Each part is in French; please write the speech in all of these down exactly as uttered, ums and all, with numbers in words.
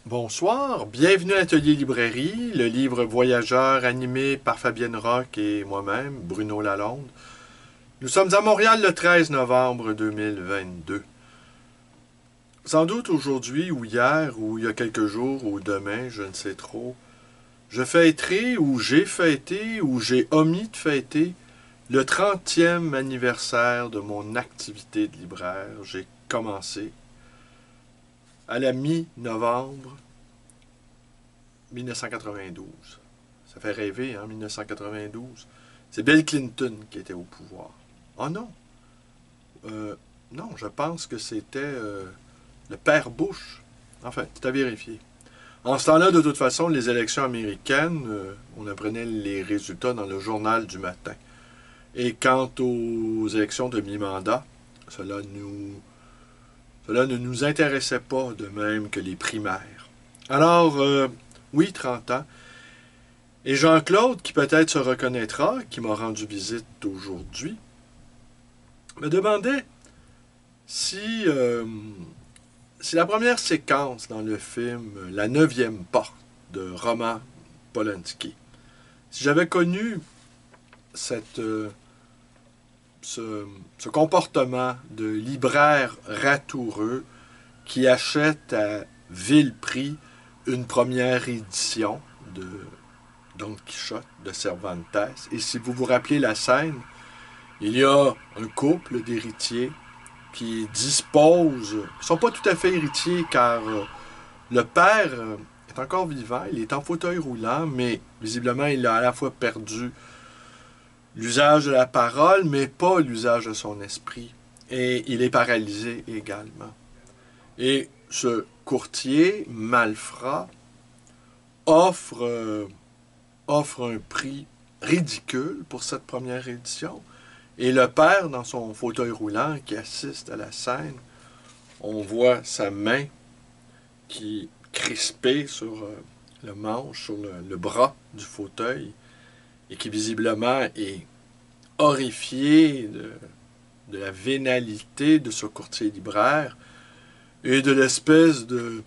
Bonsoir, bienvenue à l'Atelier Librairie, le livre voyageur animé par Fabienne Roch et moi-même, Bruno Lalonde. Nous sommes à Montréal le treize novembre deux mille vingt-deux. Sans doute aujourd'hui ou hier ou il y a quelques jours ou demain, je ne sais trop, je fêterai ou j'ai fêté ou j'ai omis de fêter le trentième anniversaire de mon activité de libraire. J'ai commencé à la mi-novembre mille neuf cent quatre-vingt-douze. Ça fait rêver, hein, mille neuf cent quatre-vingt-douze. C'est Bill Clinton qui était au pouvoir. Oh non! Euh, non, je pense que c'était euh, le père Bush. Enfin, c'est à vérifier. En ce temps-là, de toute façon, les élections américaines, euh, on apprenait les résultats dans le journal du matin. Et quant aux élections de mi-mandat, cela nous... Cela ne nous intéressait pas de même que les primaires. Alors, euh, oui, trente ans. Et Jean-Claude, qui peut-être se reconnaîtra, qui m'a rendu visite aujourd'hui, me demandait si, euh, si la première séquence dans le film La neuvième porte de Roman Polanski, si j'avais connu cette... Euh, Ce, ce comportement de libraire ratoureux qui achète à vil prix une première édition de Don Quichotte de Cervantes. Et si vous vous rappelez la scène, il y a un couple d'héritiers qui disposent, ils ne sont pas tout à fait héritiers car le père est encore vivant, il est en fauteuil roulant, mais visiblement il a à la fois perdu l'usage de la parole, mais pas l'usage de son esprit. Et il est paralysé également. Et ce courtier, malfrat, offre, euh, offre un prix ridicule pour cette première édition. Et le père, dans son fauteuil roulant, qui assiste à la scène, on voit sa main qui est crispée sur euh, le manche, sur le, le bras du fauteuil, et qui visiblement est horrifié de, de la vénalité de ce courtier libraire et de l'espèce de...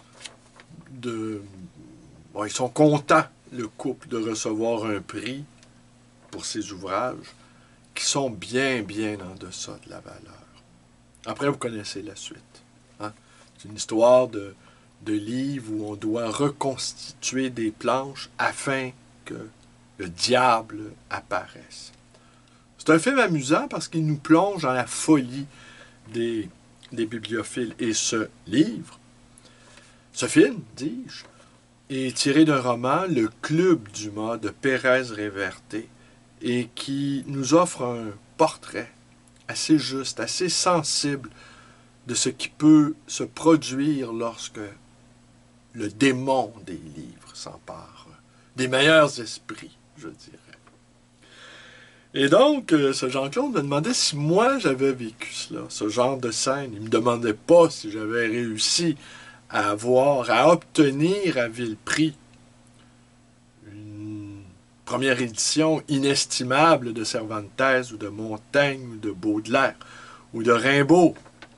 de bon, ils sont contents, le couple, de recevoir un prix pour ces ouvrages qui sont bien, bien en deçà de la valeur. Après, vous connaissez la suite. Hein? C'est une histoire de, de livre où on doit reconstituer des planches afin que le diable apparaisse. C'est un film amusant parce qu'il nous plonge dans la folie des, des bibliophiles. Et ce livre, ce film, dis-je, est tiré d'un roman, Le Club Dumas de Pérez Reverte, et qui nous offre un portrait assez juste, assez sensible de ce qui peut se produire lorsque le démon des livres s'empare des meilleurs esprits, je dirais. Et donc, ce Jean-Claude me demandait si moi j'avais vécu cela, ce genre de scène. Il ne me demandait pas si j'avais réussi à avoir, à obtenir à vil prix une première édition inestimable de Cervantes ou de Montaigne ou de Baudelaire ou de Rimbaud.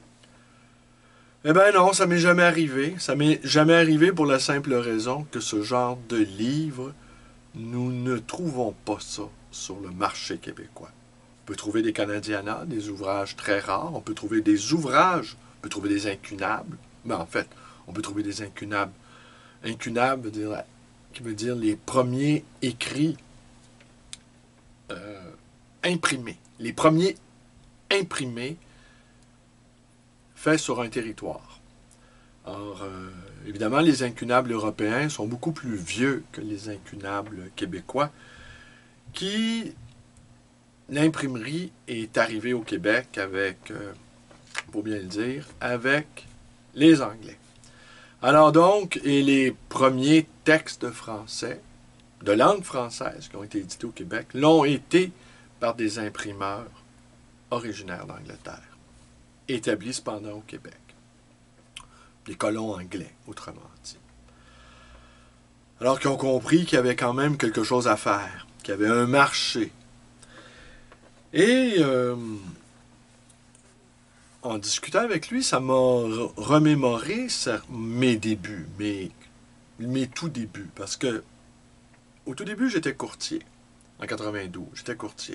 Eh bien non, ça m'est jamais arrivé. Ça m'est jamais arrivé pour la simple raison que ce genre de livre, nous ne trouvons pas ça sur le marché québécois. On peut trouver des Canadianas, des ouvrages très rares. On peut trouver des ouvrages, on peut trouver des incunables. Mais en fait, on peut trouver des incunables. Incunables veut dire, qui veut dire les premiers écrits euh, imprimés. Les premiers imprimés faits sur un territoire. Or, euh, évidemment, les incunables européens sont beaucoup plus vieux que les incunables québécois, qui, l'imprimerie est arrivée au Québec avec, euh, pour bien le dire, avec les Anglais. Alors donc, et les premiers textes français, de langue française, qui ont été édités au Québec, l'ont été par des imprimeurs originaires d'Angleterre, établis cependant au Québec. Des colons anglais, autrement dit. Alors qu'ils ont compris qu'il y avait quand même quelque chose à faire, qu'il y avait un marché. Et euh, en discutant avec lui, ça m'a remémoré mes débuts, mes, mes tout débuts. Parce que au tout début, j'étais courtier. En quatre-vingt-douze, j'étais courtier.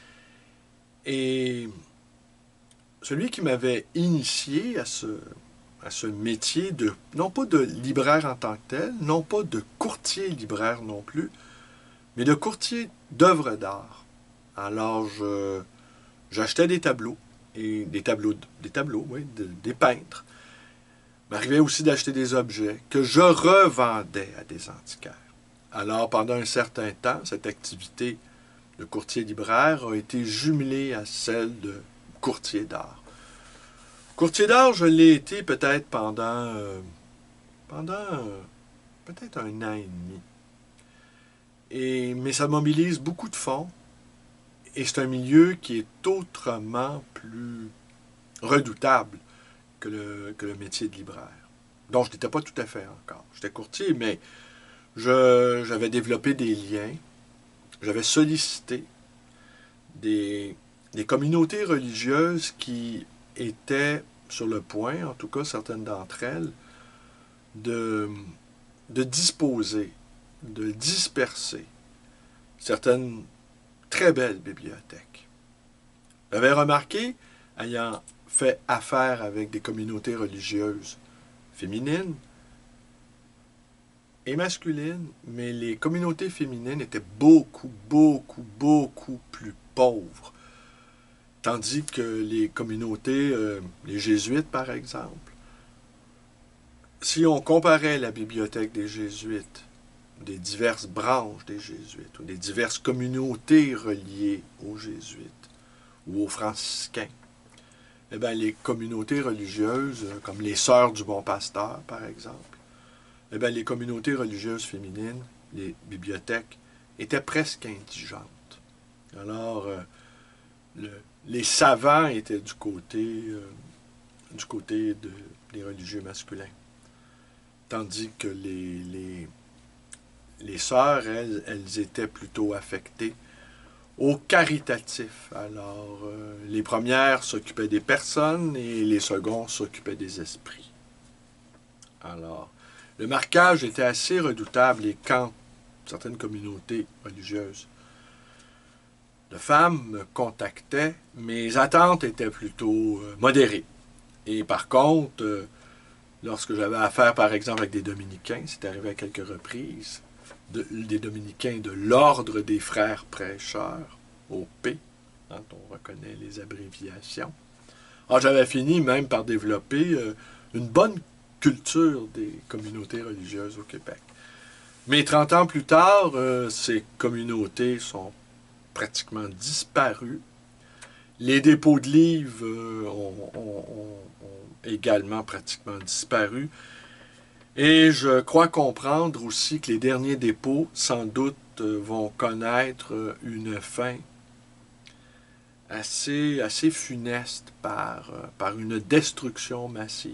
Et celui qui m'avait initié à ce, à ce métier de, non pas de libraire en tant que tel, non pas de courtier libraire non plus, mais de courtier d'œuvres d'art. Alors, je, j'achetais des tableaux, et des tableaux, des tableaux, oui, de, des peintres. Il m'arrivait aussi d'acheter des objets que je revendais à des antiquaires. Alors, pendant un certain temps, cette activité de courtier libraire a été jumelée à celle de courtier d'art. Courtier d'art, je l'ai été peut-être pendant, euh, pendant euh, peut-être un an et demi. Et, mais ça mobilise beaucoup de fonds. Et c'est un milieu qui est autrement plus redoutable que le, que le métier de libraire. Donc, je n'étais pas tout à fait encore. J'étais courtier, mais je, j'avais développé des liens. J'avais sollicité des, des communautés religieuses qui étaient sur le point, en tout cas certaines d'entre elles, de, de disposer, de disperser certaines très belles bibliothèques. J'avais remarqué, ayant fait affaire avec des communautés religieuses féminines et masculines, mais les communautés féminines étaient beaucoup, beaucoup, beaucoup plus pauvres. Tandis que les communautés, euh, les jésuites par exemple, si on comparait la bibliothèque des jésuites, des diverses branches des jésuites, ou des diverses communautés reliées aux jésuites, ou aux franciscains, eh bien, les communautés religieuses, comme les Sœurs du Bon Pasteur, par exemple, eh bien, les communautés religieuses féminines, les bibliothèques, étaient presque indigentes. Alors, euh, le, les savants étaient du côté, euh, du côté de, des religieux masculins. Tandis que les, les, les sœurs, elles, elles étaient plutôt affectées au caritatif. Alors, euh, les premières s'occupaient des personnes et les secondes s'occupaient des esprits. Alors, le marquage était assez redoutable et quand certaines communautés religieuses de femmes me contactaient, mes attentes étaient plutôt euh, modérées. Et par contre, euh, lorsque j'avais affaire, par exemple, avec des dominicains, c'est arrivé à quelques reprises, de, des dominicains de l'ordre des frères prêcheurs, O P, dont on reconnaît les abréviations. Alors, j'avais fini même par développer euh, une bonne culture des communautés religieuses au Québec. Mais trente ans plus tard, euh, ces communautés sont pratiquement disparues. Les dépôts de livres euh, ont, ont, ont, ont également pratiquement disparu. Et je crois comprendre aussi que les derniers dépôts, sans doute, euh, vont connaître euh, une fin assez, assez funeste par, euh, par une destruction massive.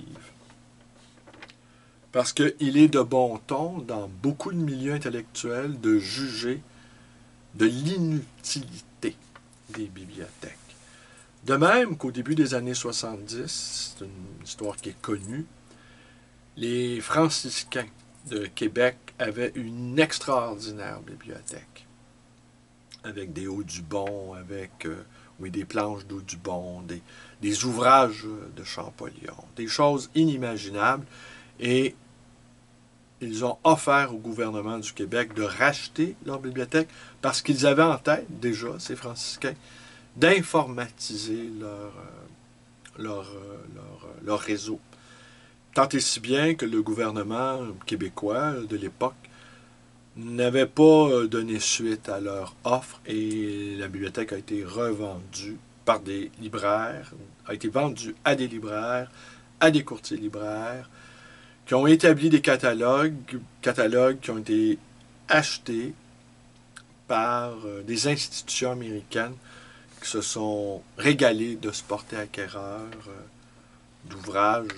Parce qu'il est de bon ton, dans beaucoup de milieux intellectuels, de juger de l'inutilité des bibliothèques. De même qu'au début des années soixante-dix, c'est une histoire qui est connue, les franciscains de Québec avaient une extraordinaire bibliothèque, avec des Audubon, avec euh, oui, des planches d'Audubon, des, des ouvrages de Champollion, des choses inimaginables, et ils ont offert au gouvernement du Québec de racheter leur bibliothèque parce qu'ils avaient en tête, déjà, ces franciscains, d'informatiser leur, leur, leur, leur réseau. Tant et si bien que le gouvernement québécois de l'époque n'avait pas donné suite à leur offre et la bibliothèque a été revendue par des libraires, a été vendue à des libraires, à des courtiers libraires, qui ont établi des catalogues, catalogues qui ont été achetés par des institutions américaines qui se sont régalées de se porter acquéreurs d'ouvrages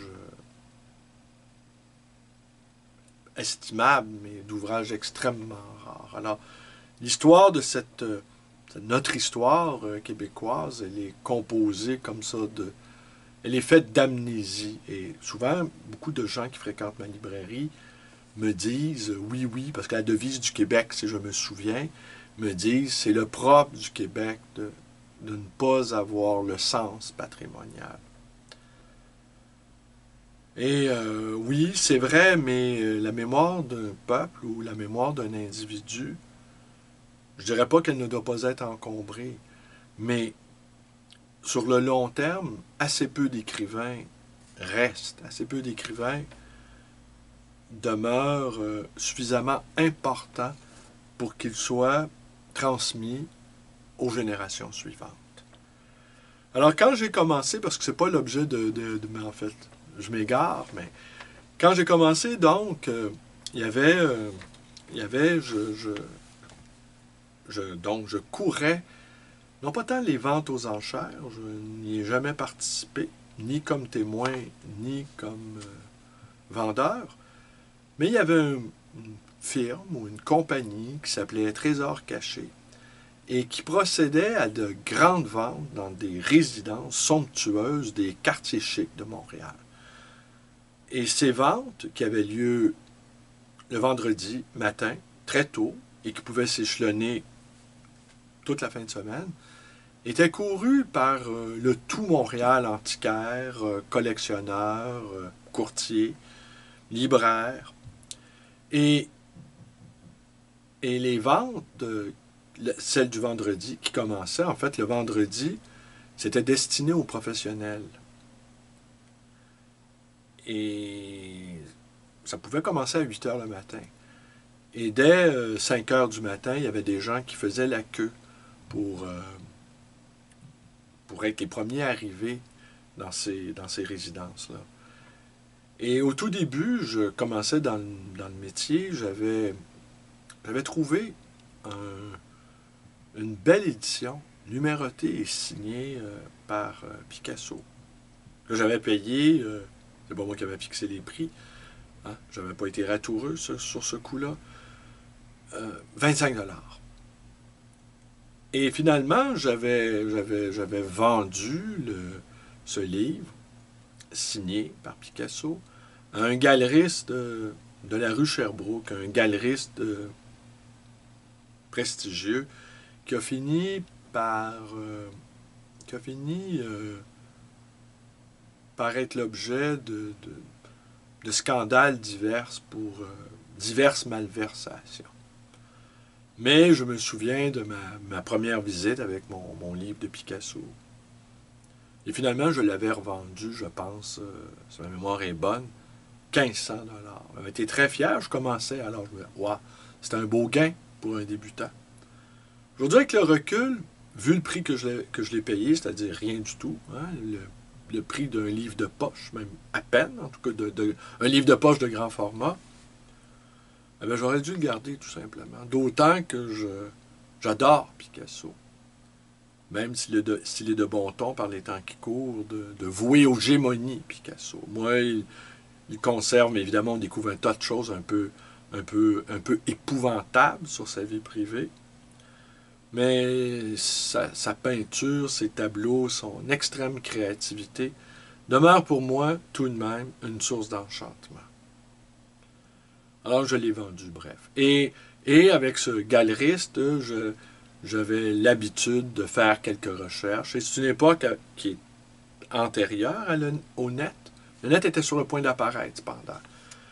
estimables, mais d'ouvrages extrêmement rares. Alors, l'histoire de cette, notre histoire québécoise, elle est composée comme ça de, elle est faite d'amnésie. Et souvent, beaucoup de gens qui fréquentent ma librairie me disent, oui, oui, parce que la devise du Québec, si je me souviens, me disent, c'est le propre du Québec de, de ne pas avoir le sens patrimonial. Et euh, oui, c'est vrai, mais euh, la mémoire d'un peuple ou la mémoire d'un individu, je dirais pas qu'elle ne doit pas être encombrée, mais sur le long terme, assez peu d'écrivains restent, assez peu d'écrivains demeurent euh, suffisamment importants pour qu'ils soient transmis aux générations suivantes. Alors quand j'ai commencé, parce que c'est pas l'objet de, de, de, de... En fait, je m'égare, mais quand j'ai commencé, donc, euh, il y avait... Euh, il y avait... Je, je, je, donc, je courais, non pas tant les ventes aux enchères, je n'y ai jamais participé, ni comme témoin, ni comme euh, vendeur, mais il y avait un, une firme ou une compagnie qui s'appelait Trésor Caché et qui procédait à de grandes ventes dans des résidences somptueuses des quartiers chics de Montréal. Et ces ventes, qui avaient lieu le vendredi matin, très tôt, et qui pouvaient s'échelonner toute la fin de semaine, étaient courues par euh, le tout Montréal antiquaire, euh, collectionneur, euh, courtier, libraire. Et, et les ventes, euh, celles du vendredi, qui commençaient, en fait, le vendredi, c'était destiné aux professionnels. Et ça pouvait commencer à huit heures le matin. Et dès euh, cinq heures du matin, il y avait des gens qui faisaient la queue pour, euh, pour être les premiers arrivés dans ces, dans ces résidences-là. Et au tout début, je commençais dans le, dans le métier, j'avais, j'avais trouvé un, une belle édition, numérotée et signée euh, par euh, Picasso. Que j'avais payé, euh, c'est pas moi qui avais fixé les prix, hein, j'avais pas été ratoureux sur, sur ce coup-là, euh, vingt-cinq dollars. Et finalement, j'avais, j'avais, j'avais vendu le, ce livre, signé par Picasso, à un galeriste de, de la rue Sherbrooke, un galeriste euh, prestigieux, qui a fini par, euh, qui a fini euh, par être l'objet de, de, de scandales divers pour euh, diverses malversations. Mais je me souviens de ma, ma première visite avec mon, mon livre de Picasso. Et finalement, je l'avais revendu, je pense, euh, si ma mémoire est bonne, quinze cents dollars. J'avais été très fier, je commençais, alors je me disais, waouh, c'était un beau gain pour un débutant. Aujourd'hui, avec le recul, vu le prix que je l'ai, que je l'ai payé, c'est-à-dire rien du tout, hein, le, le prix d'un livre de poche, même à peine, en tout cas, de, de, un livre de poche de grand format, eh bien, j'aurais dû le garder tout simplement. D'autant que je, j'adore Picasso. Même s'il est, de, s'il est de bon ton par les temps qui courent, de, de vouer aux gémonies Picasso. Moi, il, il conserve, mais évidemment, on découvre un tas de choses un peu, un peu, un peu épouvantables sur sa vie privée. Mais sa, sa peinture, ses tableaux, son extrême créativité demeurent pour moi, tout de même, une source d'enchantement. Alors, je l'ai vendu, bref. Et, et avec ce galeriste, je, j'avais l'habitude de faire quelques recherches. Et c'est une époque qui est antérieure à le, au net. Le net était sur le point d'apparaître, cependant.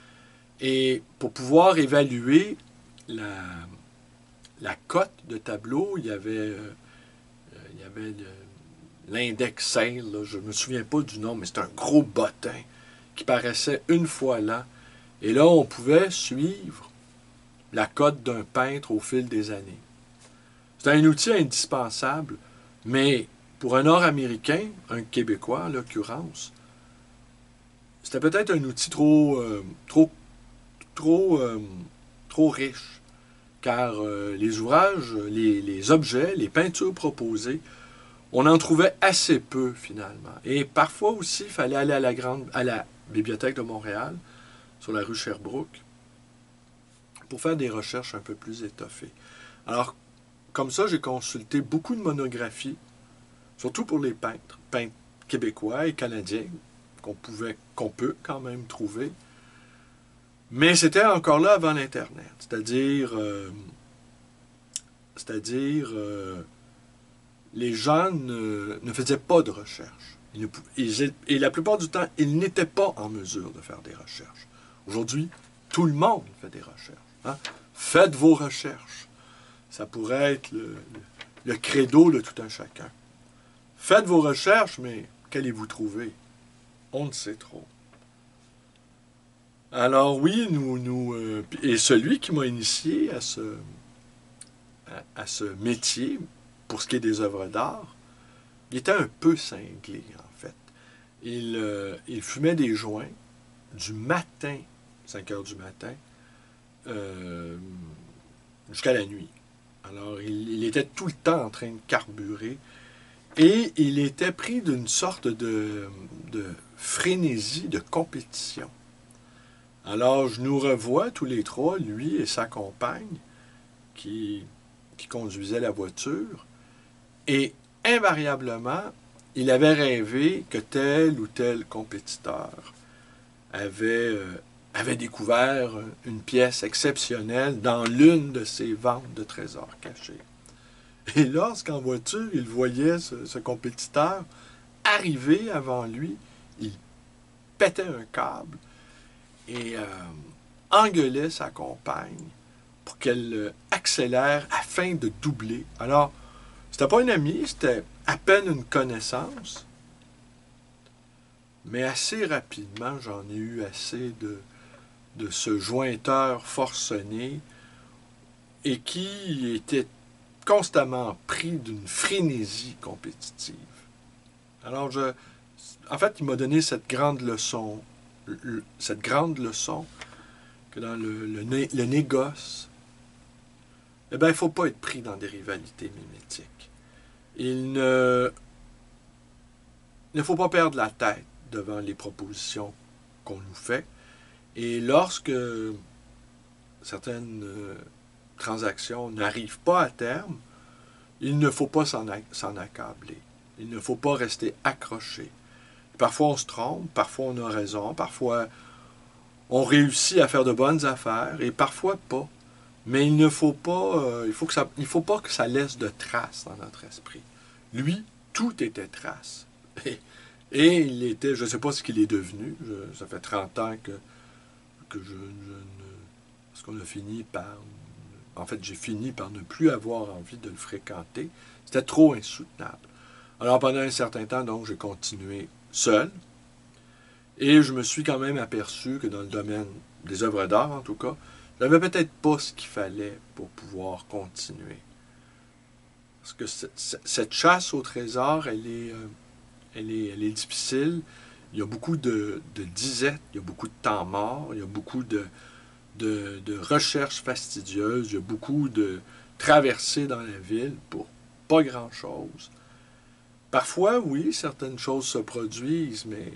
Et pour pouvoir évaluer la, la cote de tableau, il y avait, euh, il y avait le, l'index sale, là, je ne me souviens pas du nom, mais c'est un gros bottin qui paraissait une fois là. Et là, on pouvait suivre la cote d'un peintre au fil des années. C'est un outil indispensable, mais pour un Nord-Américain, un Québécois en l'occurrence, c'était peut-être un outil trop, euh, trop, trop, euh, trop riche, car euh, les ouvrages, les, les objets, les peintures proposées, on en trouvait assez peu finalement. Et parfois aussi, il fallait aller à la, grande, à la Bibliothèque de Montréal, sur la rue Sherbrooke, pour faire des recherches un peu plus étoffées. Alors, comme ça, j'ai consulté beaucoup de monographies, surtout pour les peintres, peintres québécois et canadiens qu'on pouvait, qu'on peut quand même trouver. Mais c'était encore là avant l'Internet, c'est-à-dire, euh, c'est-à-dire, euh, les gens ne, ne faisaient pas de recherche. Ils ne, ils, et la plupart du temps, ils n'étaient pas en mesure de faire des recherches. Aujourd'hui, tout le monde fait des recherches. Hein? Faites vos recherches. Ça pourrait être le, le, le credo de tout un chacun. Faites vos recherches, mais qu'allez-vous trouver? On ne sait trop. Alors oui, nous, nous euh, et celui qui m'a initié à ce, à, à ce métier, pour ce qui est des œuvres d'art, il était un peu cinglé, en fait. Il, euh, il fumait des joints du matin, cinq heures du matin, euh, jusqu'à la nuit. Alors, il, il était tout le temps en train de carburer et il était pris d'une sorte de, de frénésie de compétition. Alors, je nous revois tous les trois, lui et sa compagne, qui, qui conduisait la voiture, et invariablement, il avait rêvé que tel ou tel compétiteur avait, euh, avait découvert une pièce exceptionnelle dans l'une de ses ventes de trésors cachés. Et lorsqu'en voiture, il voyait ce, ce compétiteur arriver avant lui, il pétait un câble et euh, engueulait sa compagne pour qu'elle euh, accélère afin de doubler. Alors, c'était pas un ami, c'était à peine une connaissance, mais assez rapidement, j'en ai eu assez de, de ce jointeur forcené et qui était constamment pris d'une frénésie compétitive. Alors, je, en fait, il m'a donné cette grande leçon, cette grande leçon que dans le, le, né, le négoce, eh bien, il ne faut pas être pris dans des rivalités mimétiques. Il ne, il ne faut pas perdre la tête devant les propositions qu'on nous fait. Et lorsque certaines euh, transactions n'arrivent pas à terme, il ne faut pas s'en accabler. Il ne faut pas rester accroché. Parfois on se trompe, parfois on a raison, parfois on réussit à faire de bonnes affaires et parfois pas. Mais il ne faut pas, euh, il faut que ça, il faut pas que ça laisse de traces dans notre esprit. Lui, tout était trace. Et, et il était, je ne sais pas ce qu'il est devenu, je, ça fait trente ans que, que je, je ne... Parce qu'on a fini par... En fait, j'ai fini par ne plus avoir envie de le fréquenter. C'était trop insoutenable. Alors, pendant un certain temps, donc, j'ai continué seul. Et je me suis quand même aperçu que dans le domaine des œuvres d'art, en tout cas, je n'avais peut-être pas ce qu'il fallait pour pouvoir continuer. Parce que cette chasse au trésor, elle est, euh, elle est, elle est difficile. Il y a beaucoup de, de disettes, il y a beaucoup de temps mort, il y a beaucoup de, de, de recherches fastidieuses, il y a beaucoup de traversées dans la ville pour pas grand-chose. Parfois, oui, certaines choses se produisent, mais...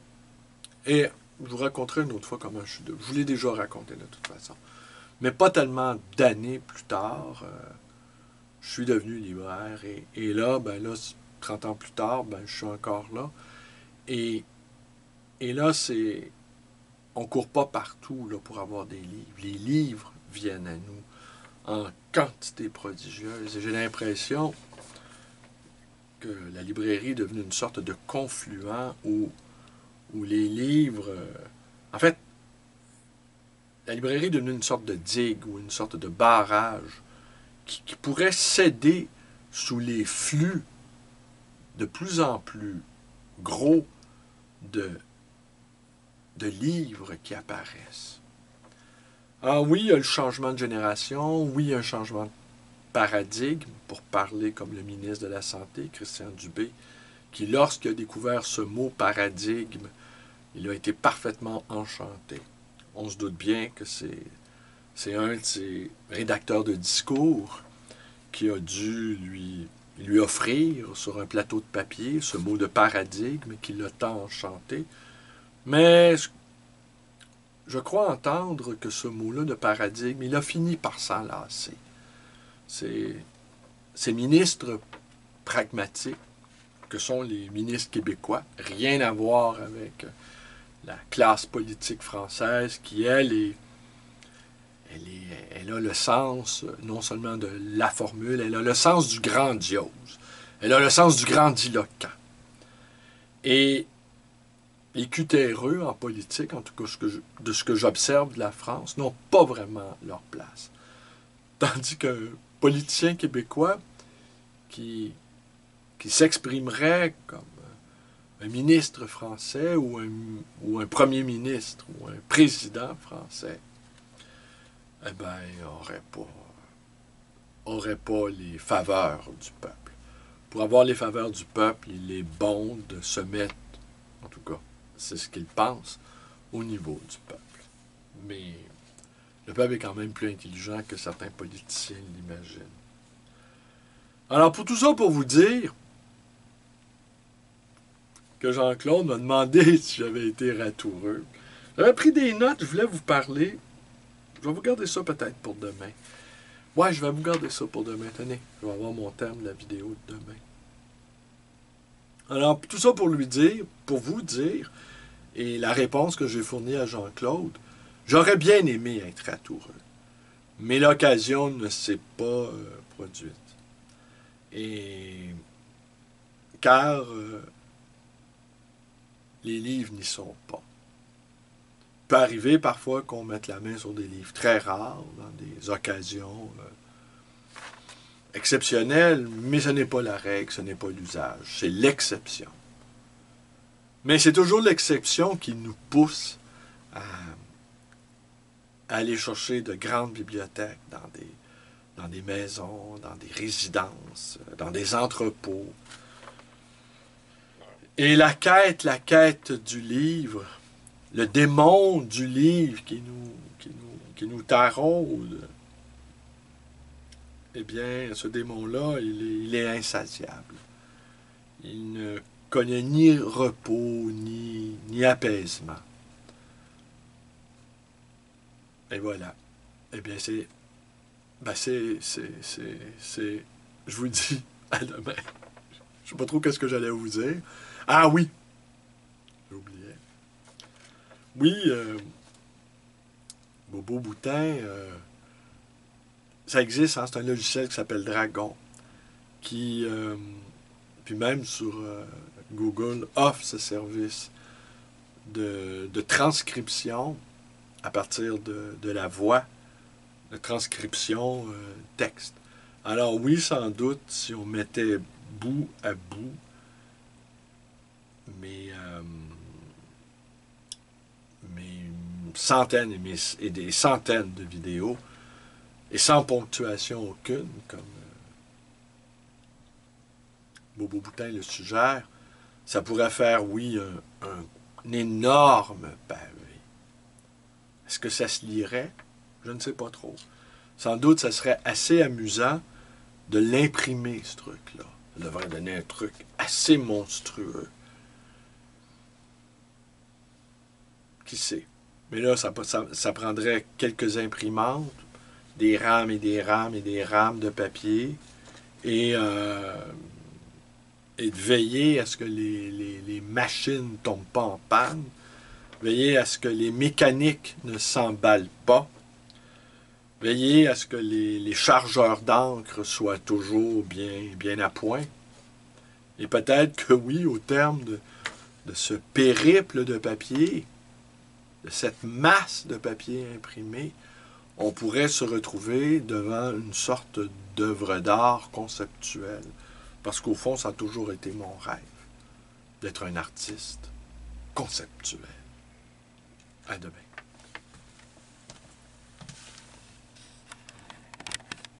Et je vous raconterai une autre fois comment je suis... De... Je vous l'ai déjà raconté de toute façon. Mais pas tellement d'années plus tard, euh, je suis devenu libraire. Et, et là, ben là, trente ans plus tard, ben je suis encore là. Et, et là, c'est... On ne court pas partout là, pour avoir des livres. Les livres viennent à nous en quantité prodigieuse. Et j'ai l'impression que la librairie est devenue une sorte de confluent où, où les livres... Euh, en fait, la librairie est devenue une sorte de digue ou une sorte de barrage qui, qui pourrait céder sous les flux de plus en plus gros de, de livres qui apparaissent. Ah oui, il y a le changement de génération, oui, il y a un changement de paradigme, pour parler comme le ministre de la Santé, Christian Dubé, qui, lorsqu'il a découvert ce mot paradigme, il a été parfaitement enchanté. On se doute bien que c'est, c'est un de ses rédacteurs de discours qui a dû lui, lui offrir sur un plateau de papier ce mot de paradigme qui l'a tant enchanté. Mais je crois entendre que ce mot-là de paradigme, il a fini par s'en lasser. C'est ces ministres pragmatiques, que sont les ministres québécois. Rien à voir avec la classe politique française qui, elle, est, elle, est, elle a le sens non seulement de la formule, elle a le sens du grandiose. Elle a le sens du grandiloquent. Et les cutéreux en politique, en tout cas ce que je, de ce que j'observe de la France, n'ont pas vraiment leur place. Tandis qu'un politicien québécois qui, qui s'exprimerait comme un ministre français ou un, ou un premier ministre ou un président français, eh bien, il n'aurait pas, aurait pas les faveurs du peuple. Pour avoir les faveurs du peuple, il est bon de se mettre, en tout cas, c'est ce qu'il pense, au niveau du peuple. Mais le peuple est quand même plus intelligent que certains politiciens l'imaginent. Alors, pour tout ça, pour vous dire que Jean-Claude m'a demandé si j'avais été ratoureux. J'avais pris des notes, je voulais vous parler. Je vais vous garder ça peut-être pour demain. Ouais, je vais vous garder ça pour demain. Tenez, je vais avoir mon terme de la vidéo de demain. Alors, tout ça pour lui dire, pour vous dire, et la réponse que j'ai fournie à Jean-Claude, j'aurais bien aimé être ratoureux. Mais l'occasion ne s'est pas euh, produite. Et car euh, les livres n'y sont pas. Il peut arriver parfois qu'on mette la main sur des livres très rares, dans des occasions euh, exceptionnelles, mais ce n'est pas la règle, ce n'est pas l'usage, c'est l'exception. Mais c'est toujours l'exception qui nous pousse à, à aller chercher de grandes bibliothèques dans des, dans des maisons, dans des résidences, dans des entrepôts. Et la quête, la quête du livre, le démon du livre qui nous, qui nous, qui nous taraude, eh bien, ce démon-là, il est, il est insatiable. Il ne connaît ni repos, ni, ni apaisement. Et voilà. Eh bien, c'est... Ben, c'est... c'est, c'est, c'est je vous dis, à demain. Je ne sais pas trop qu'est-ce que j'allais vous dire. Ah oui! J'oubliais. Oui, euh, Bobo Boutin, euh, ça existe, hein, c'est un logiciel qui s'appelle Dragon, qui, euh, puis même sur euh, Google, offre ce service de, de transcription à partir de, de la voix, de transcription euh, texte. Alors oui, sans doute, si on mettait bout à bout, mais, euh, mais centaines et, mes, et des centaines de vidéos, et sans ponctuation aucune, comme euh, Bobo Boutin le suggère, ça pourrait faire, oui, un, un, un énorme pavé. Est-ce que ça se lirait? Je ne sais pas trop. Sans doute, ça serait assez amusant de l'imprimer, ce truc-là. Ça devrait donner un truc assez monstrueux. Qui sait? Mais là, ça, ça, ça prendrait quelques imprimantes, des rames et des rames et des rames de papier, et, euh, et de veiller à ce que les, les, les machines ne tombent pas en panne, veiller à ce que les mécaniques ne s'emballent pas, veiller à ce que les, les chargeurs d'encre soient toujours bien, bien à point. Et peut-être que oui, au terme de, de ce périple de papier, de cette masse de papier imprimé, on pourrait se retrouver devant une sorte d'œuvre d'art conceptuelle. Parce qu'au fond, ça a toujours été mon rêve, d'être un artiste conceptuel. À demain.